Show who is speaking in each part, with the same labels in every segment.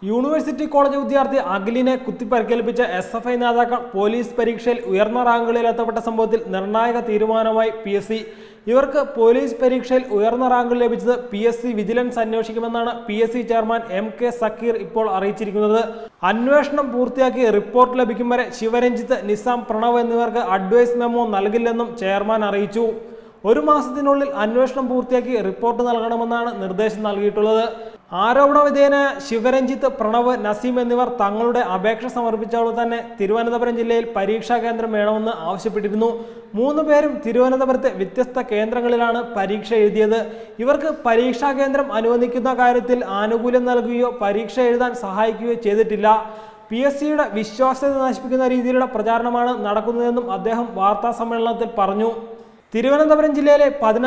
Speaker 1: University college വിദ്യാർത്ഥി അഖിലിനെ കുത്തിപ്പരിക്കേൽപ്പിച്ച SFI നേതാക്കൾ police പരീക്ഷയിൽ ഉയർന്ന റാങ്കുകളിൽ എത്തപ്പെട്ട സംഭവത്തിൽ നിർണായക തീരുമാനമായി PSC. ഇവർക്ക് പോലീസ് പരീക്ഷയിൽ ഉയർന്ന റാങ്ക് ലഭിച്ചത് PSC വിജിലൻസ് അന്വേഷിക്കുമെന്നാണ് PSC ചെയർമാൻ MK സക്കീർ ഇപ്പോൾ അറിയിച്ചിരിക്കുന്നത്. അന്വേഷണം പൂർത്തിയാക്കി റിപ്പോർട്ട് ലഭിക്കും വരെ ശിവരഞ്ജിത്ത്, നിസാം, പ്രണവ് എന്നിവർക്ക് അഡ്വൈസ് മെമ്മോ നൽകില്ലെന്നും ചെയർമാൻ അറിയിച്ചു. ഒരു മാസത്തിനുള്ളിൽ അന്വേഷണം പൂർത്തിയാക്കി റിപ്പോർട്ട് നൽകണമെന്നാണ് നിർദ്ദേശം നൽകിയിട്ടുള്ളത്. ആരോപണ വിധേയനായ ശിവരഞ്ജിത്ത്, പ്രണവ്, നസീം എന്നിവർ തങ്ങളുടെ അപേക്ഷ സമർപ്പിച്ചപ്പോൾ തന്നെ തിരുവനന്തപുരം ജില്ലയിൽ പരീക്ഷാ കേന്ദ്രം വേണമെന്ന് ആവശ്യപ്പെട്ടിരുന്നു. 3 പേരും തിരുവനന്തപുരത്തെ വ്യത്യസ്ത കേന്ദ്രങ്ങളിലാണ് പരീക്ഷ എഴുതിയത്. ഇവർക്ക് പരീക്ഷാ കേന്ദ്രം അനുവദിക്കുന്ന കാര്യത്തിൽ ആനുകൂല്യം നൽകുകയോ പരീക്ഷ എഴുതാൻ സഹായിക്കുകയോ ചെയ്തിട്ടില്ല. PSCയുടെ വിശ്വാസ്യത നശിപ്പിക്കുന്ന രീതിയിലുള്ള പ്രചാരണമാണ് നടക്കുന്നതെന്നും അദ്ദേഹം വാർത്താ സമ്മേളനത്തിൽ പറഞ്ഞു. തിരുവനന്തപുരം ജില്ലയിലെ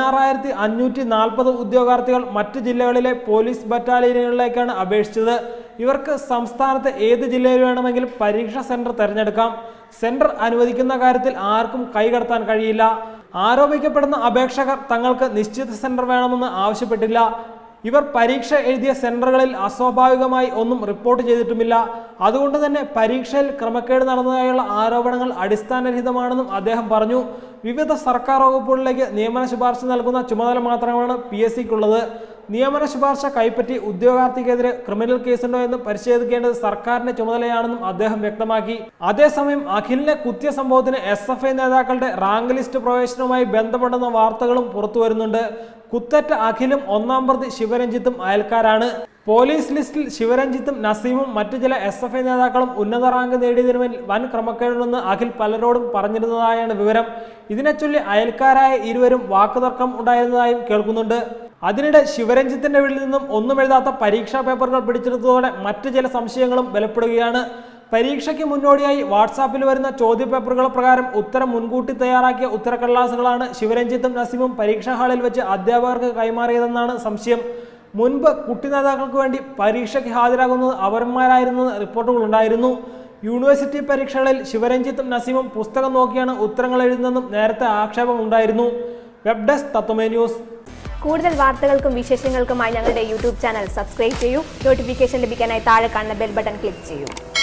Speaker 1: 16,540 ഉദ്യോഗാർത്ഥികൾ മറ്റ് ജില്ലകളിലെ പോലീസ് ബറ്റാലിയനുകളിലേക്കാണ് അപേക്ഷിച്ചത്. ഇവർക്ക് സംസ്ഥാനത്തെ ഏത് ജില്ലയിൽ വേണമെങ്കിലും പരീക്ഷാ സെന്റർ തിരഞ്ഞെടുക്കാം. സെന്റർ അനുവദിക്കുന്ന കാര്യത്തിൽ ആർക്കും കൈകടത്താൻ കഴിയില്ല. ആരോപിക്കപ്പെടുന്ന അപേക്ഷകർ തങ്ങൾക്ക് നിശ്ചിത സെന്റർ വേണമെന്ന് ആവശ്യപ്പെട്ടില്ല. ഇവർ പരീക്ഷ എഴുതിയ സെന്ററുകളിൽ അസ്വാഭാവികമായി ഒന്നും റിപ്പോർട്ട് ചെയ്തിട്ടുമില്ല. അതുകൊണ്ട് തന്നെ പരീക്ഷയിൽ ക്രമക്കേട് നടന്നതായുള്ള ആരോപണങ്ങൾ അടിസ്ഥാനരഹിതമാണെന്നും അദ്ദേഹം പറഞ്ഞു. വിവിധ സർക്കാർ വകുപ്പുകളിലേക്ക് നിയമന ശുപാർശ നൽകുന്ന ചുമതല മാത്രമാണ് PSCക്കുള്ളത്. നിയമന ശുപാർശ കൈപ്പറ്റി ഉദ്യോഗാർത്ഥിക്കെതിരെ ക്രിമിനൽ കേസുണ്ടോ എന്ന് പരിശോധിക്കേണ്ടത് സർക്കാരിന്റെ ചുമതലയാണെന്നും അദ്ദേഹം വ്യക്തമാക്കി. അതേസമയം അഖിലിനെ കുത്തിയ സംഭവത്തിന് SFI നേതാക്കളുടെ റാങ്ക് ലിസ്റ്റ് പ്രവേശനവുമായി ബന്ധപ്പെടുന്ന വാർത്തകളും പുറത്തുവരുന്നുണ്ട്. കുത്തേറ്റ അഖിലും 1-ാം പ്രതി ശിവരഞ്ജിത്തും അയൽക്കാരാണ്. പോലീസ് ലിസ്റ്റിൽ ശിവരഞ്ജിത്തും നസീമും മറ്റു ചില SFI നേതാക്കളും ഉന്നത റാങ്ക് നേടിയതിനു മേൽ വൻ ക്രമക്കേടുണ്ടെന്ന് അഖിൽ പലരോടും പറഞ്ഞിരുന്നതായാണ് വിവരം. ഇതിനെ ചൊല്ലി അയൽക്കാരായ ഇരുവരും വാക്കുതർക്കം ഉണ്ടായിരുന്നതായും കേൾക്കുന്നുണ്ട്. അതിനിടെ ശിവരഞ്ജിത്തിന്റെ വീട്ടിൽ നിന്നും ഒന്നും എഴുതാത്ത പരീക്ഷാ പേപ്പറുകൾ പിടിച്ചെടുത്തതോടെ മറ്റു ചില സംശയങ്ങളും ബലപ്പെടുകയാണ്. പരീക്ഷയ്ക്ക് മുന്നോടിയായി വാട്സാപ്പിൽ വരുന്ന ചോദ്യപേപ്പറുകൾ പ്രകാരം ഉത്തരം മുൻകൂട്ടി തയ്യാറാക്കിയ ഉത്തരക്കടലാസുകളാണ് ശിവരഞ്ജിത്തും നസീമും പരീക്ഷാ ഹാളിൽ വെച്ച് അധ്യാപകർക്ക് കൈമാറിയതെന്നാണ് സംശയം. മുൻപ് കുട്ടി നേതാക്കൾക്ക് വേണ്ടി പരീക്ഷയ്ക്ക് ഹാജരാകുന്നത് അവന്മാരായിരുന്നെന്ന് റിപ്പോർട്ടുകൾ ഉണ്ടായിരുന്നു. യൂണിവേഴ്സിറ്റി പരീക്ഷകളിൽ ശിവരഞ്ജിത്തും നസീമും പുസ്തകം നോക്കിയാണ് ഉത്തരങ്ങൾ എഴുതുന്നതെന്നും നേരത്തെ ആക്ഷേപം ഉണ്ടായിരുന്നു. Web desk Tatwamayi news.
Speaker 2: കൂടുതൽ വാർത്തകൾക്കും വിശേഷങ്ങൾക്കുമായി ഞങ്ങളുടെ YouTube ചാനൽ സബ്സ്ക്രൈബ് ചെയ്യൂ. നോട്ടിഫിക്കേഷൻ ലഭിക്കാനായി താഴെ കാണുന്ന ബെൽ ബട്ടൺ ക്ലിക്ക് ചെയ്യൂ.